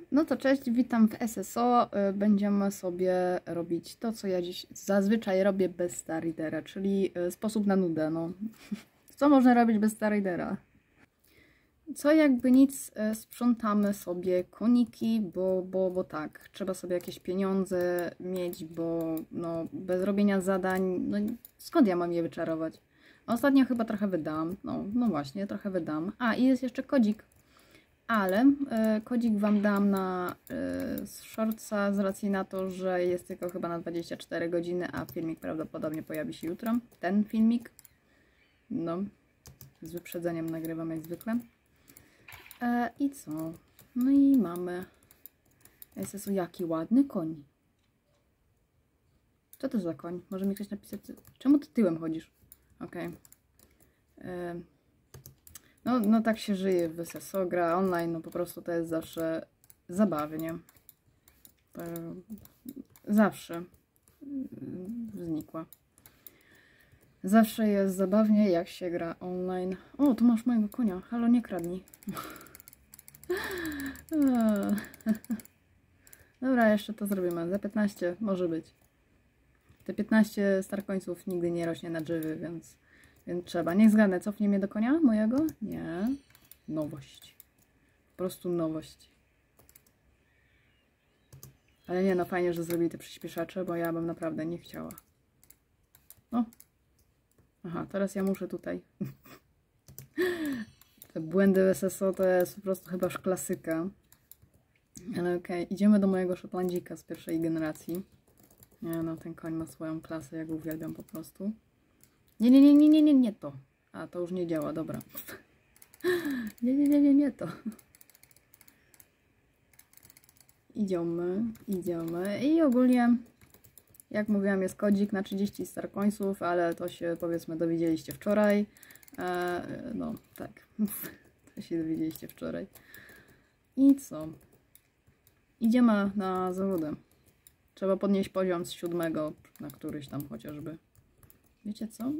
No to cześć, witam w SSO. Będziemy sobie robić to, co ja dziś zazwyczaj robię bez Staridera, czyli sposób na nudę. No. Co można robić bez Staridera? Co jakby nic, sprzątamy sobie koniki, bo tak, trzeba sobie jakieś pieniądze mieć, bo no, bez robienia zadań, no skąd ja mam je wyczarować? Ostatnio chyba trochę wydałam, no właśnie, trochę wydam. A, i jest jeszcze kodzik. Ale kodzik Wam dam na shortsa z racji na to, że jest tylko chyba na 24 godziny, a filmik prawdopodobnie pojawi się jutro. Ten filmik. No, z wyprzedzeniem nagrywam jak zwykle. I co? No i mamy SSU, jaki ładny koń. Co to za koń? Może mi ktoś napisać? Czemu ty tyłem chodzisz? Okej. No tak się żyje w SSO, gra online, no po prostu to jest zawsze zabawnie. Zawsze znikła. Zawsze jest zabawnie, jak się gra online. O, tu masz mojego konia. Halo, nie kradnij. Dobra, jeszcze to zrobimy. Za 15 może być. Te 15 starkońców nigdy nie rośnie na drzewie, więc trzeba. Niech zgadnę, cofnie mnie do konia mojego? Nie. Nowość. Po prostu nowość. Ale nie, no fajnie, że zrobili te przyspieszacze, bo ja bym naprawdę nie chciała. O. Aha, teraz ja muszę tutaj. Te błędy w SSO to jest po prostu chyba już klasyka. Ale okej, idziemy do mojego szotlandzika z pierwszej generacji. Nie no, ten koń ma swoją klasę, ja go uwielbiam po prostu. Nie to. A, to już nie działa, dobra. Nie to. Idziemy. I ogólnie, jak mówiłam, jest kodzik na 30 starkońców, ale to się, powiedzmy, dowiedzieliście wczoraj. No, tak. To się dowiedzieliście wczoraj. I co? Idziemy na zawody. Trzeba podnieść poziom z 7 na któryś tam chociażby. Wiecie co?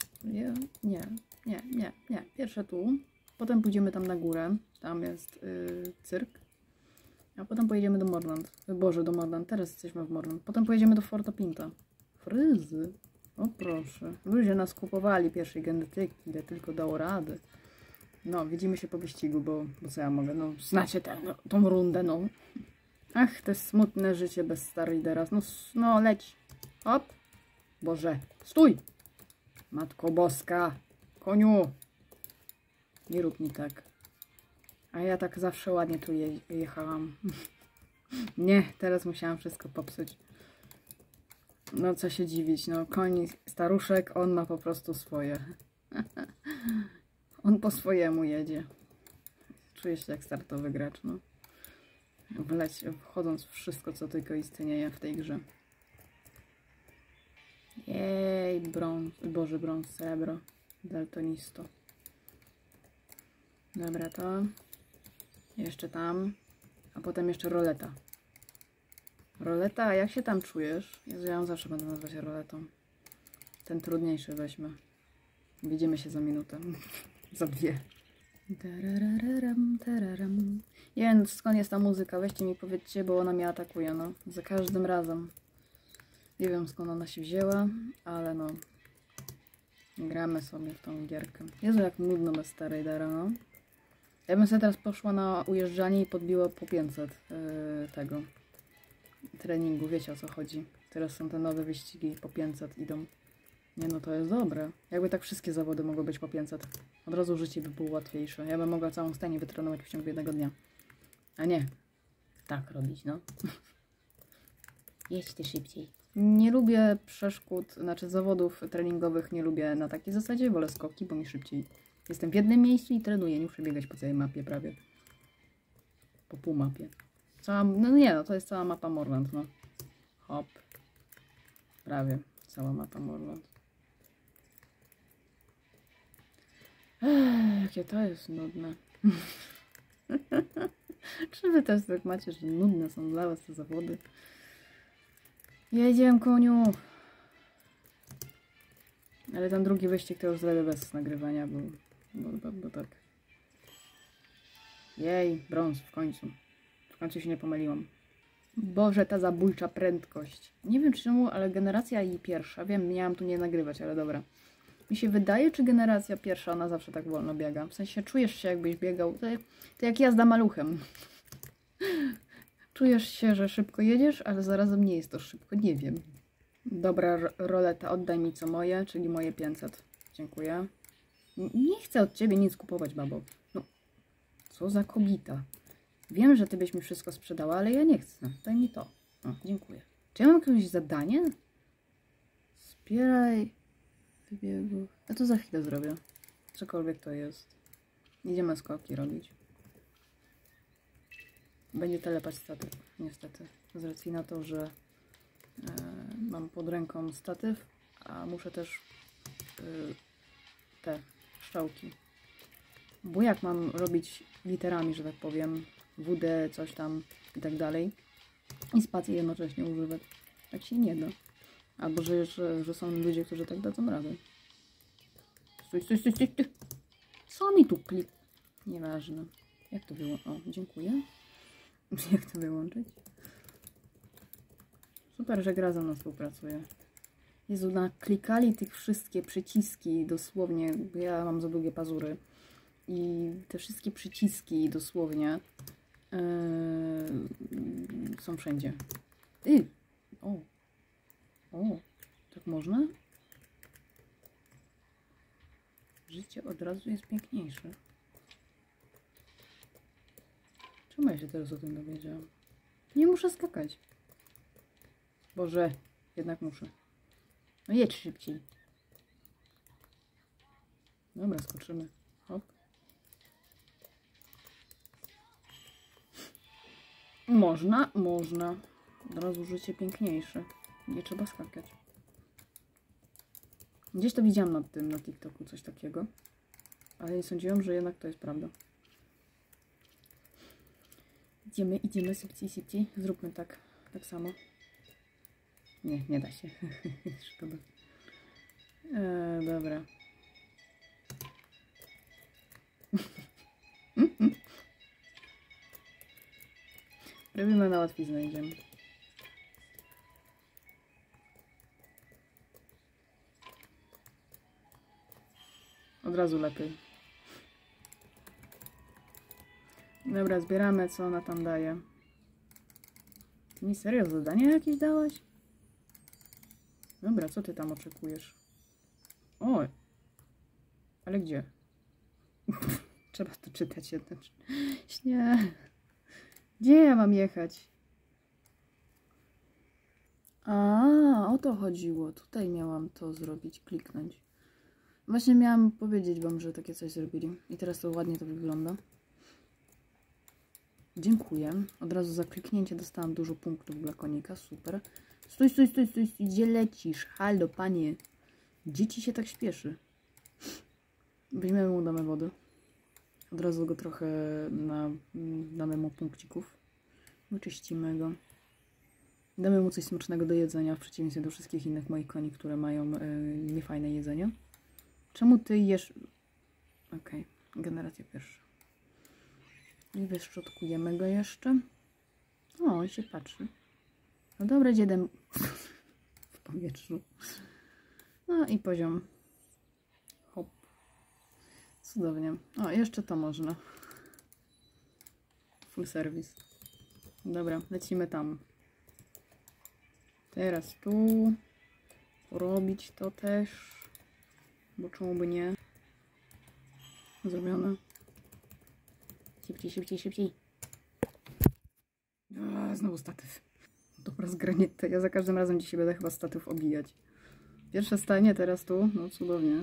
Nie. Pierwsze tu. Potem pójdziemy tam na górę. Tam jest cyrk. A potem pojedziemy do Morland. Boże, do Morland. Teraz jesteśmy w Morland. Potem pojedziemy do Forto Pinta. Fryzy. O proszę. Ludzie nas kupowali pierwszej genetyki, ile tylko dało rady. No, widzimy się po wyścigu, bo co ja mogę? No, znacie tą rundę, no. Ach, to jest smutne życie bez Staridera. No, leć. Hop. Boże, stój! Matko Boska, koniu! Nie rób mi tak. A ja tak zawsze ładnie tu jechałam. Nie, teraz musiałam wszystko popsuć. No co się dziwić, no koń staruszek, on ma po prostu swoje. On po swojemu jedzie. Czuję się jak startowy gracz, no. Wchodząc w wszystko, co tylko istnieje w tej grze. Jej, brąz, Boże, brąz, srebro, daltonisto. Dobra, to jeszcze tam, a potem jeszcze roleta. Roleta, a jak się tam czujesz? Jezu, ja ją zawsze będę nazywać roletą. Ten trudniejszy weźmy. Widzimy się za minutę. Za 2. Nie wiem, skąd jest ta muzyka, weźcie mi powiedzcie, bo ona mnie atakuje, no. Za każdym razem. Nie wiem, skąd ona się wzięła, ale no. Gramy sobie w tą gierkę. Jezu, jak nudno bez Staridera, no. Ja bym sobie teraz poszła na ujeżdżanie i podbiła po 500 tego treningu. Wiecie, o co chodzi. Teraz są te nowe wyścigi, po 500 idą. Nie no, to jest dobre. Jakby tak wszystkie zawody mogły być po 500. Od razu życie by było łatwiejsze. Ja bym mogła całą stajnię wytrenować w ciągu jednego dnia. A nie. Tak robić, no. Jedź ty szybciej. Nie lubię przeszkód, znaczy zawodów treningowych nie lubię na takiej zasadzie. Wolę skoki, bo mi szybciej. Jestem w jednym miejscu i trenuję. Nie muszę biegać po całej mapie prawie. Po pół mapie. No nie, no to jest cała mapa Morland, no. Hop. Prawie. Cała mapa Morland. Jakie to jest nudne. Czy wy też tak macie, że nudne są dla was te zawody? Jedziemy, koniu! Ale ten drugi wyścig to już zrobię bez nagrywania, bo tak. Jej, brąz w końcu. W A czy się nie pomyliłam? Boże, ta zabójcza prędkość. Nie wiem czemu, ale generacja i pierwsza. Wiem, miałam tu nie nagrywać, ale dobra. Mi się wydaje, czy generacja pierwsza, ona zawsze tak wolno biega. W sensie czujesz się, jakbyś biegał. To jak jazda maluchem. Czujesz się, że szybko jedziesz, ale zarazem nie jest to szybko. Nie wiem. Dobra, roleta, oddaj mi co moje, czyli moje 500. Dziękuję. Nie chcę od ciebie nic kupować, babo. No, co za kobita. Wiem, że ty byś mi wszystko sprzedała, ale ja nie chcę. Daj mi to. O, dziękuję. Czy ja mam jakieś zadanie? Zbieraj wybiegów. Ja to za chwilę zrobię. Cokolwiek to jest. Idziemy skoki robić. Będzie telepać statyw, niestety. Z racji na to, że mam pod ręką statyw, a muszę też te szczałki. Bo jak mam robić literami, że tak powiem, WD, coś tam i tak dalej, i spację jednocześnie używać. Tak się nie da. Albo że są ludzie, którzy tak dadzą radę. Stój, stój, stój, stój. Co mi tu klik? Nieważne. Jak to było? O, dziękuję. Jak to wyłączyć? Super, że gra ze mną współpracuje. Jezu, naklikali tych wszystkie przyciski dosłownie, bo ja mam za długie pazury. I te wszystkie przyciski dosłownie są wszędzie. O, tak można? Życie od razu jest piękniejsze. Czemu ja się teraz o tym dowiedziałam? Nie muszę skakać. Boże, jednak muszę. No jedź szybciej. Dobra, skoczymy. Hop. Można. Od razu życie piękniejsze. Nie trzeba skakać. Gdzieś to widziałam na TikToku coś takiego. Ale nie sądziłam, że jednak to jest prawda. Idziemy szybciej. Zróbmy tak samo. Nie da się. Szkoda. Dobra. Robimy na łatwiznę, idziemy. Od razu lepiej. Dobra, zbieramy, co ona tam daje. Ty mi serio zadania jakieś dałaś? Dobra, co ty tam oczekujesz? O! Ale gdzie? Trzeba to czytać jednocześnie. Nie. Gdzie ja mam jechać? O to chodziło. Tutaj miałam to zrobić, kliknąć. Właśnie miałam powiedzieć wam, że takie coś zrobili. I teraz to ładnie to wygląda. Dziękuję. Od razu za kliknięcie dostałam dużo punktów dla konika. Super. Stój. Gdzie lecisz? Halo, panie. Gdzie ci się tak śpieszy? Weźmiemy mu, damy wody. Od razu go trochę damy mu punkcików. Wyczyścimy go. Damy mu coś smacznego do jedzenia, w przeciwieństwie do wszystkich innych moich koni, które mają niefajne jedzenie. Czemu ty jesz... Okej, generacja pierwsza. I wyszczotkujemy go jeszcze. O, się patrzy. No dobra, dziedem w powietrzu. No i poziom. Hop. Cudownie. O, jeszcze to można. Full service. Dobra, lecimy tam. Teraz tu. Robić to też. Bo czemu by nie? Zrobione. Szybciej. Znowu statyw. Dobra, zgranie to. Ja za każdym razem dzisiaj będę chyba statyw obijać. Pierwsze stajnie, teraz tu. No cudownie.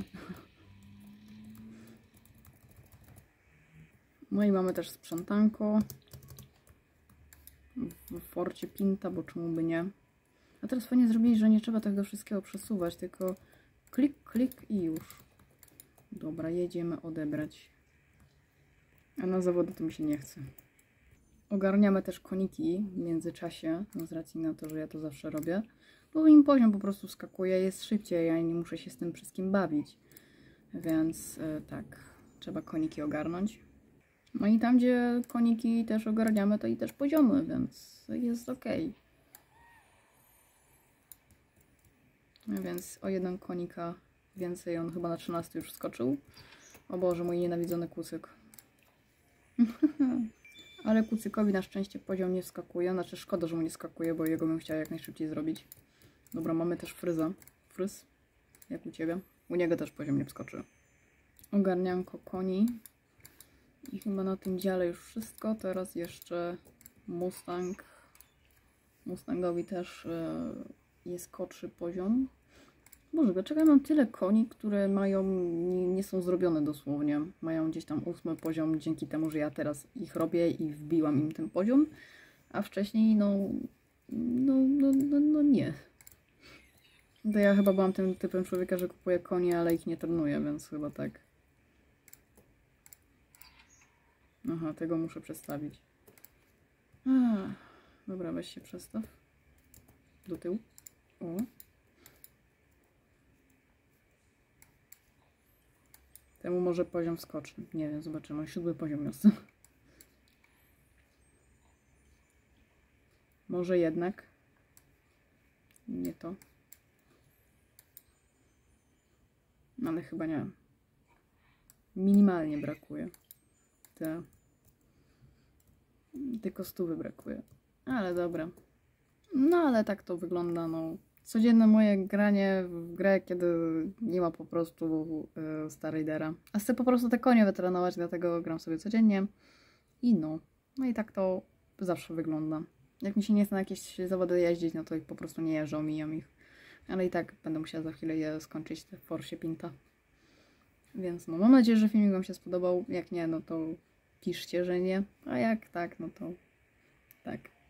No i mamy też sprzątanko. W Forcie Pinta, bo czemu by nie. A teraz fajnie zrobili, że nie trzeba tego wszystkiego przesuwać, tylko klik i już. Dobra, jedziemy odebrać. A na zawody to mi się nie chce. Ogarniamy też koniki w międzyczasie, z racji na to, że ja to zawsze robię. Bo im poziom po prostu skakuje, jest szybciej, ja nie muszę się z tym wszystkim bawić. Więc tak, trzeba koniki ogarnąć. No i tam, gdzie koniki też ogarniamy, to i też poziomy, więc jest ok. No więc o jeden konika więcej, on chyba na 13 już skoczył. O Boże, mój nienawidzony kucyk. Ale kucykowi na szczęście poziom nie wskakuje. Znaczy szkoda, że mu nie skakuje, bo jego bym chciała jak najszybciej zrobić. Dobra, mamy też fryza. Fryz, jak u Ciebie. U niego też poziom nie wskoczy. Ogarnianko koni. I chyba na tym dziale już wszystko. Teraz jeszcze Mustang. Mustangowi też nie skoczy poziom. Boże, dlaczego ja mam tyle koni, które mają, nie są zrobione dosłownie. Mają gdzieś tam 8 poziom dzięki temu, że ja teraz ich robię i wbiłam im ten poziom. A wcześniej no nie. To ja chyba byłam tym typem człowieka, że kupuję konie, ale ich nie trenuję, więc chyba tak. Aha, tego muszę przestawić. Dobra, weź się przestaw. Do tyłu. O. Temu może poziom wskoczy. Nie wiem, zobaczymy. 7 poziom jest. Może jednak. Nie to. Ale chyba nie. Minimalnie brakuje. Tylko 100 brakuje. Ale dobra. No ale tak to wygląda, no. Codzienne moje granie w grę, kiedy nie ma po prostu Star Raidera. A chcę po prostu te konie wytrenować, dlatego gram sobie codziennie. I no. No i tak to zawsze wygląda. Jak mi się nie chce na jakieś zawody jeździć, no to ich po prostu nie jeżdżę, omijam ich. Ale i tak będę musiała za chwilę je skończyć, te Forsie Pinta. Więc no, mam nadzieję, że filmik Wam się spodobał. Jak nie, no to piszcie, że nie. A jak tak, no to tak.